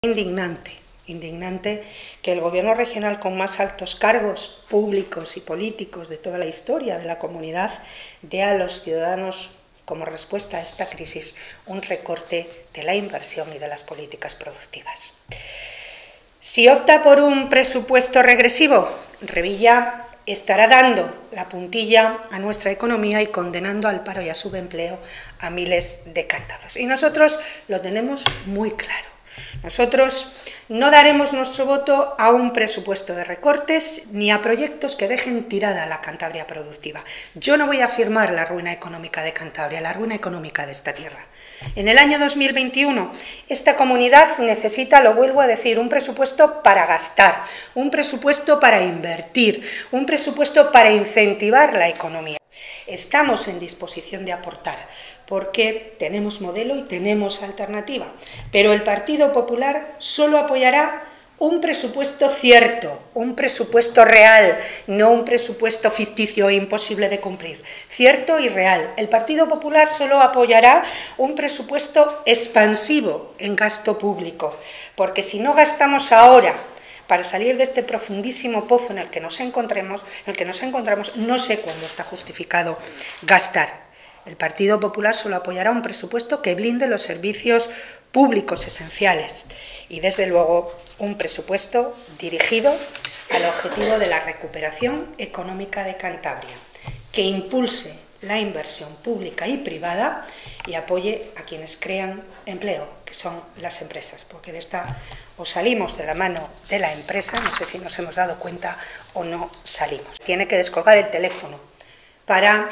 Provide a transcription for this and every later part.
Indignante que el gobierno regional con más altos cargos públicos y políticos de toda la historia de la comunidad dé a los ciudadanos como respuesta a esta crisis un recorte de la inversión y de las políticas productivas. Si opta por un presupuesto regresivo, Revilla estará dando la puntilla a nuestra economía y condenando al paro y a subempleo a miles de cántabros. Y nosotros lo tenemos muy claro. Nosotros no daremos nuestro voto a un presupuesto de recortes ni a proyectos que dejen tirada la Cantabria productiva. Yo no voy a firmar la ruina económica de Cantabria, la ruina económica de esta tierra. En el año 2021, esta comunidad necesita, lo vuelvo a decir, un presupuesto para gastar, un presupuesto para invertir, un presupuesto para incentivar la economía. Estamos en disposición de aportar, porque tenemos modelo y tenemos alternativa, pero el Partido Popular solo apoyará un presupuesto cierto, un presupuesto real, no un presupuesto ficticio e imposible de cumplir, cierto y real. El Partido Popular solo apoyará un presupuesto expansivo en gasto público, porque si no gastamos ahora para salir de este profundísimo pozo en el que nos encontramos, no sé cuándo está justificado gastar. El Partido Popular solo apoyará un presupuesto que blinde los servicios públicos esenciales y, desde luego, un presupuesto dirigido al objetivo de la recuperación económica de Cantabria, que impulse la inversión pública y privada y apoye a quienes crean empleo, que son las empresas, porque de esta o salimos de la mano de la empresa, no sé si nos hemos dado cuenta o no salimos. Tiene que descolgar el teléfono para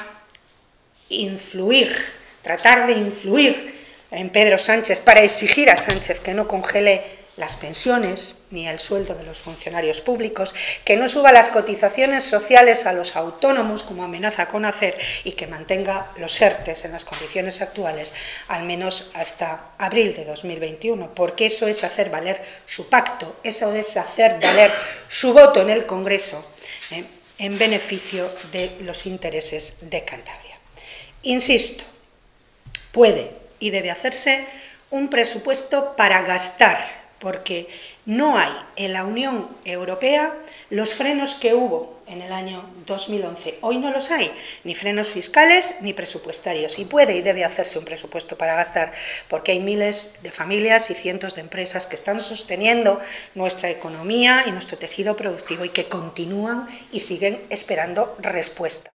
tratar de influir en Pedro Sánchez, para exigir a Sánchez que no congele las pensiones ni el sueldo de los funcionarios públicos, que no suba las cotizaciones sociales a los autónomos, como amenaza con hacer, y que mantenga los ERTEs en las condiciones actuales, al menos hasta abril de 2021, porque eso es hacer valer su pacto, eso es hacer valer su voto en el Congreso en beneficio de los intereses de Cantabria. Insisto, puede y debe hacerse un presupuesto para gastar, porque no hay en la Unión Europea los frenos que hubo en el año 2011. Hoy no los hay, ni frenos fiscales ni presupuestarios. Y puede y debe hacerse un presupuesto para gastar, porque hay miles de familias y cientos de empresas que están sosteniendo nuestra economía y nuestro tejido productivo y que continúan y siguen esperando respuesta.